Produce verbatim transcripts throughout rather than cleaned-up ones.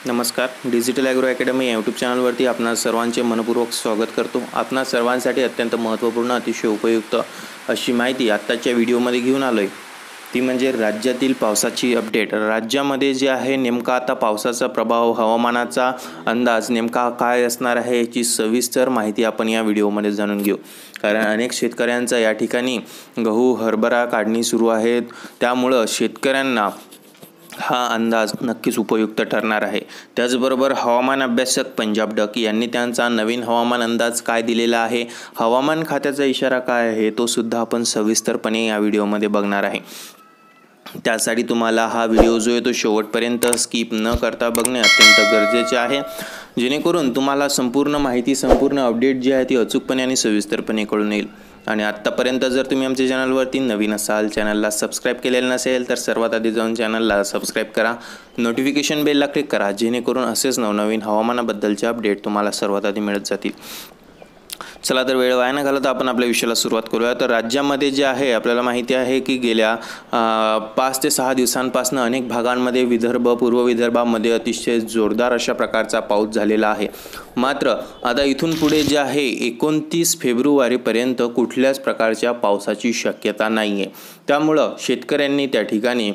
नमस्कार. Digital agro academy या YouTube चॅनलवरती आपणा सर्वांचे मनपूर्वक स्वागत करतो. आपणा सर्वांसाठी अत्यंत महत्त्वपूर्ण अतिशय उपयुक्त अशी माहिती आत्ताच्या व्हिडिओमध्ये घेऊन आलो आहे. ती म्हणजे राज्यातील पावसाची अपडेट. राज्यामध्ये जे आहे नेमका आता पावसाचा प्रभाव, हवामानाचा अंदाज नेमका काय असणार आहे याची सविस्तर माहिती आपण या व्हिडिओमध्ये जाणून घेऊ. कारण अनेक शेतकऱ्यांचा या ठिकाणी गहू, हरभरा काढणी सुरू आहेत. त्यामुळं शेतकऱ्यांना हा अंदाज नक्कीच उपयुक्त ठरणार आहे. त्याचबरोबर हवामान अभ्यासक पंजाब डक यांनी त्यांचा नवीन हवामान अंदाज काय दिलेला आहे, हवामान खात्याचा इशारा काय आहे, तो सुद्धा आपण सविस्तरपणे या व्हिडिओमध्ये बघणार आहे. त्यासाठी तुम्हाला हा व्हिडिओ जो आहे तो शेवटपर्यंत स्किप न करता बघणे अत्यंत गरजेचे आहे, जेणेकरून तुम्हाला संपूर्ण माहिती, संपूर्ण अपडेट जी आहे ती अचूकपणे आणि सविस्तरपणे कळून येईल. आणि आत्तापर्यंत जर तुम्ही आमच्या चॅनलवरती नवीन असाल, चॅनलला सबस्क्राईब केलेलं नसेल तर सर्वात आधी जाऊन चॅनलला सबस्क्राईब करा, नोटिफिकेशन बेलला क्लिक करा, जेणेकरून असेच नवनवीन हवामानाबद्दलचे अपडेट तुम्हाला सर्वात आधी मिळत जातील. चला तर वेळ वाया न घालवता आपण आपल्या विषयाला सुरुवात करूया. तर राज्यामध्ये जे आहे आपल्याला माहिती आहे की गेल्या पाच ते सहा दिवसांपासून अनेक भागांमध्ये, विदर्भ, पूर्व विदर्भामध्ये अतिशय जोरदार अशा प्रकारचा पाऊस झालेला आहे. मात्र आता इथून पुढे जे आहे एकोणतीस फेब्रुवारीपर्यंत कुठल्याच प्रकारच्या पावसाची शक्यता नाही आहे. त्यामुळं शेतकऱ्यांनी त्या ठिकाणी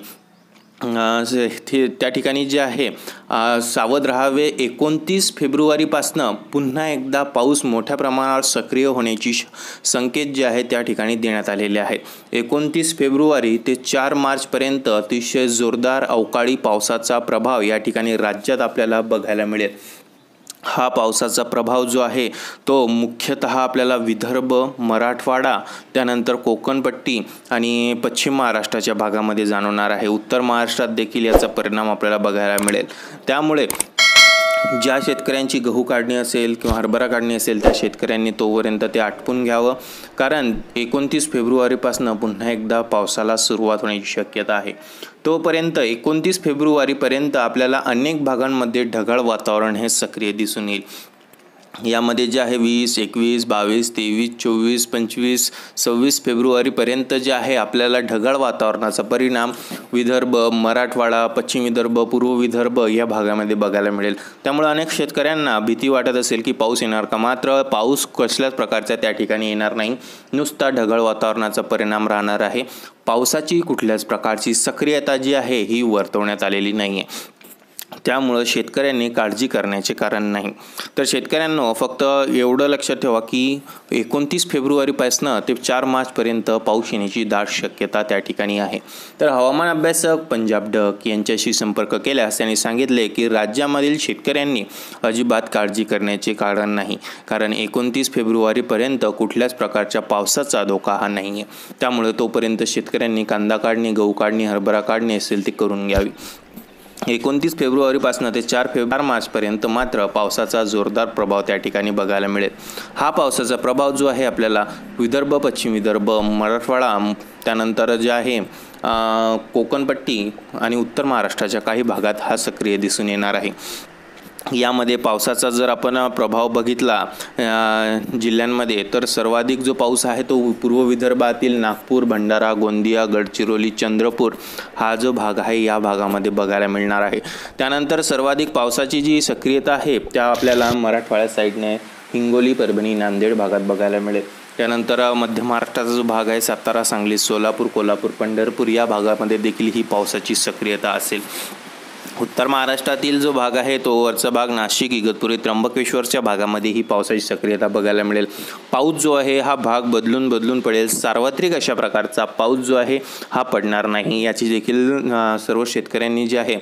त्या ठिकाणी जे आहे सावध राहावे. एकोणतीस फेब्रुवारीपासनं पुन्हा एकदा पाऊस मोठ्या प्रमाणावर सक्रिय होण्याची संकेत जे आहे त्या ठिकाणी देण्यात आलेले आहेत. एकोणतीस फेब्रुवारी ते चार मार्चपर्यंत अतिशय जोरदार अवकाळी पावसाचा प्रभाव या ठिकाणी राज्यात आपल्याला बघायला मिळेल. हा पावसाचा प्रभाव जो आहे तो मुख्यतः आपल्याला विदर्भ, मराठवाडा, त्यानंतर कोकणपट्टी आणि पश्चिम महाराष्ट्राच्या भागामध्ये जाणवणार आहे. उत्तर महाराष्ट्रात देखील याचा परिणाम आपल्याला बघायला मिळेल. त्यामुळे ज्या शेतकऱ्यांची गहू काढणी असेल किंवा हरभरा काढणी असेल त्या शेतकऱ्यांनी तोपर्यंत ते आटपून घ्यावं, कारण एकोणतीस फेब्रुवारीपासून पुन्हा एकदा पावसाला सुरुवात होण्याची शक्यता आहे. तोपर्यंत एकोणतीस फेब्रुवारीपर्यंत आपल्याला अनेक भागांमध्ये ढगाळ वातावरण हे सक्रिय दिसून येईल. यामध्ये जे आहे वीस, एकवीस, बावीस, तेवीस, चोवीस, पंचवीस, सव्वीस फेब्रुवारीपर्यंत जे आहे आपल्याला ढगाळ वातावरणाचा परिणाम विदर्भ, मराठवाडा, पश्चिम विदर्भ, पूर्व विदर्भ या भागामध्ये बघायला मिळेल. त्यामुळे अनेक शेतकऱ्यांना भीती वाटत असेल की पाऊस येणार का. मात्र पाऊस कसल्याच प्रकारचा त्या ठिकाणी येणार नाही, नुसता ढगाळ वातावरणाचा परिणाम राहणार आहे. पावसाची कुठल्याच प्रकारची सक्रियता जी आहे ही वर्तवण्यात आलेली नाही आहे. त्यामुळं शेतकऱ्यांनी काळजी करण्याचे कारण नाही. तर शेतकऱ्यांनो फक्त एवढं लक्षात ठेवा की एकोणतीस फेब्रुवारीपासून ते चार मार्चपर्यंत पाऊस येण्याची दाट शक्यता त्या ठिकाणी आहे. तर हवामान अभ्यासक पंजाब डक यांच्याशी संपर्क केल्यास त्यांनी सांगितले की राज्यामधील शेतकऱ्यांनी अजिबात काळजी करण्याचे कारण नाही, कारण एकोणतीस फेब्रुवारीपर्यंत कुठल्याच प्रकारच्या पावसाचा धोका हा नाही आहे. त्यामुळे तोपर्यंत शेतकऱ्यांनी कांदा काढणी, गहू काढणी, हरभरा काढणी असेल ती करून घ्यावी. एकोणतीस फेब्रुवारीपासून ते चार फेब्रुवारी मार्चपर्यंत मात्र पावसाचा जोरदार प्रभाव त्या ठिकाणी बघायला मिळेल. हा पावसाचा प्रभाव जो आहे आपल्याला विदर्भ, पश्चिम विदर्भ, मराठवाडा, त्यानंतर जे आहे कोकणपट्टी आणि उत्तर महाराष्ट्राच्या काही भागात हा सक्रिय दिसून येणार आहे. यामध्ये पावसाचा जर आपण प्रभाव बघितला जिल्ह्यांमध्ये तर सर्वाधिक जो पाऊस आहे तो पूर्व विदर्भातील नागपूर, भंडारा, गोंदिया, गडचिरोली, चंद्रपूर हा जो भाग आहे या भागामध्ये बघायला मिळणार आहे. त्यानंतर सर्वाधिक पावसाची जी सक्रियता आहे त्या आपल्याला मराठवाड्या साईडने हिंगोली, परभणी, नांदेड भागात बघायला मिळेल. त्यानंतर मध्य महाराष्ट्राचा जो भाग आहे सातारा, सांगली, सोलापूर, कोल्हापूर, पंढरपूर या भागामध्ये देखील ही पावसाची सक्रियता असेल. उत्तर महाराष्ट्रातील जो भाग आहे तो वरचा भाग नाशिक, इगतपुरी, त्र्यंबकेश्वरच्या भागामध्ये ही पावसाची सक्रियता बघायला मिळेल. पाऊस जो आहे हा भाग बदलून बदलून पडेल. सार्वत्रिक अशा प्रकारचा पाऊस जो आहे हा पडणार नाही, याची देखील सर्व शेतकऱ्यांनी जी आहे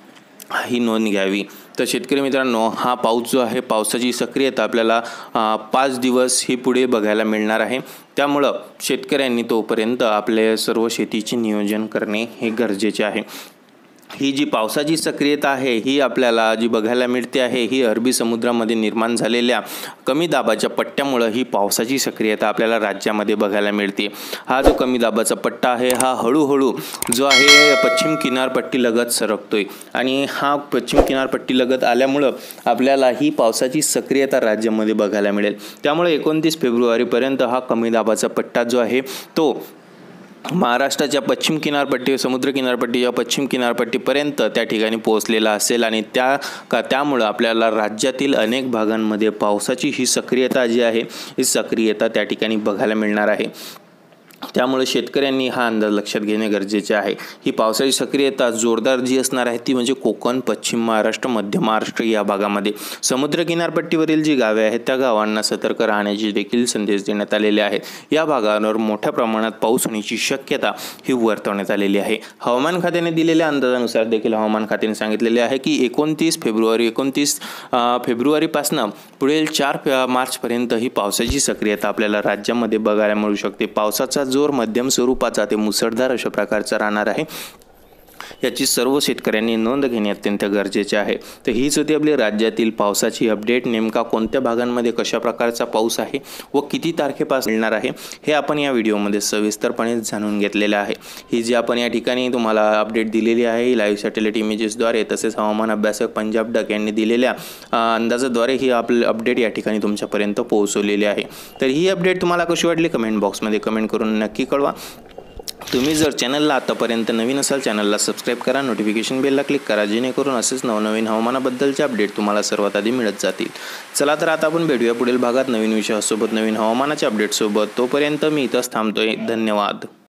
ही नोंद घ्यावी. तर शेतकरी मित्रांनो हा पाऊस जो आहे, पावसाची सक्रियता आपल्याला पाच दिवस ही पुढे बघायला मिळणार आहे. त्यामुळं शेतकऱ्यांनी तोपर्यंत आपले सर्व शेतीचे नियोजन करणे हे गरजेचे आहे. ही जी पावसाची सक्रियता आहे ही आपल्याला जी बघायला मिळते आहे ही अरबी समुद्रामध्ये निर्माण झालेल्या कमी दाबाच्या पट्ट्यामुळे ही पावसाची सक्रियता आपल्याला राज्यामध्ये बघायला मिळते. हा जो कमी दाबाचा पट्टा आहे हा हळूहळू जो आहे पश्चिम किनारपट्टीलगत सरकतोय आणि हा पश्चिम किनारपट्टीलगत आल्यामुळं आपल्याला ही पावसाची सक्रियता राज्यामध्ये बघायला मिळेल. त्यामुळे एकोणतीस फेब्रुवारीपर्यंत हा कमी दाबाचा पट्टा जो आहे तो महाराष्ट्राच्या पश्चिम किनारपट्टी समुद्र किनारपट्टीच्या पश्चिम किनारपट्टीपर्यंत त्या ठिकाणी पोहोचलेला असेल आणि त्या का त्यामुळं आपल्याला राज्यातील अनेक भागांमध्ये पावसाची ही सक्रियता जी आहे ही सक्रियता त्या ठिकाणी बघायला मिळणार आहे. त्यामुळे शेतकऱ्यांनी हा अंदाज लक्षात घेणे गरजेचे आहे. ही पावसाची सक्रियता जोरदार जी असणार आहे ती म्हणजे कोकण, पश्चिम महाराष्ट्र, मध्य महाराष्ट्र या भागामध्ये. समुद्र किनारपट्टीवरील जी गावे आहेत त्या गावांना सतर्क राहण्याचे देखील संदेश देण्यात आलेले आहेत. या भागांवर मोठ्या प्रमाणात पाऊस होण्याची शक्यता ही वर्तवण्यात आलेली आहे. हवामान खात्याने दिलेल्या अंदाजानुसार देखील हवामान खात्याने सांगितलेले आहे की एकोणतीस फेब्रुवारी एकोणतीस फेब्रुवारीपासून पुढील चार मार्चपर्यंत ही पावसाची सक्रियता आपल्याला राज्यामध्ये बघायला मिळू शकते. पावसाचा जोर मध्यम स्वरूपाचा ते मुसळधार अशा प्रकारचा राहणार आहे. याची सर्व शेतकऱ्यांनी नोंद घेणे अत्यंत गरजेचे आहे. तर हीच होती आपली राज्यातील पावसाची अपडेट. नेमका कोणत्या भागांमध्ये कशा प्रकारचा पाऊस आहे व किती तारखेपासून मिळणार आहे हे आपण या व्हिडिओमध्ये सविस्तरपणे जाणून घेतलेले आहे. ही जी आपण या ठिकाणी तुम्हाला अपडेट दिलेली आहे लाईव्ह सॅटेलाइट इमेजेसद्वारे तसेच हवामान अभ्यासक पंजाब डक यांनी दिलेल्या अंदाजाद्वारे ही आपली अपडेट या ठिकाणी तुमच्यापर्यंत पोहोचवलेली आहे. तर ही अपडेट तुम्हाला कशी वाटली कमेंट बॉक्समध्ये कमेंट करून नक्की कळवा. तुम्ही जर चॅनलला आतापर्यंत नवीन असाल चॅनलला सबस्क्राईब करा, नोटिफिकेशन बेलला क्लिक करा जेणेकरून असेच नवनवीन हवामानाबद्दलचे अपडेट तुम्हाला सर्वात आधी मिळत जातील. चला तर आता आपण भेटूया पुढील भागात नवीन विषयासोबत नवीन हवामानाच्या अपडेटसोबत. तोपर्यंत मी इथंच थांबतोय. धन्यवाद.